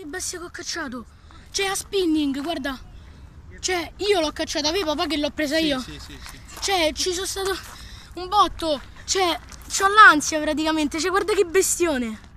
che bestia che ho cacciato. Cioè a spinning, guarda. Cioè io l'ho cacciata, vedi papà che l'ho presa io? Sì. Cioè ci sono stato un botto. Cioè c'ho l'ansia praticamente. Cioè guarda che bestione.